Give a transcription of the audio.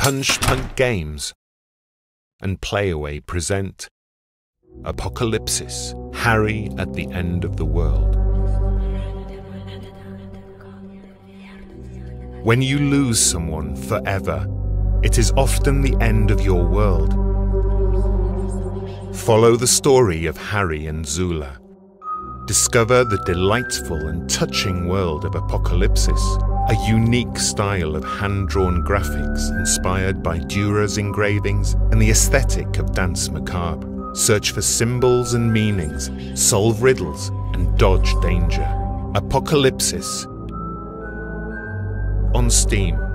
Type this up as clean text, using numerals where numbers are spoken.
Punch Punk Games and Playaway present Apocalipsis, Harry at the End of the World. When you lose someone forever, it is often the end of your world. Follow the story of Harry and Zula. Discover the delightful and touching world of Apocalipsis, a unique style of hand-drawn graphics inspired by Dürer's engravings and the aesthetic of Danse Macabre. Search for symbols and meanings, solve riddles, and dodge danger. Apocalipsis on Steam.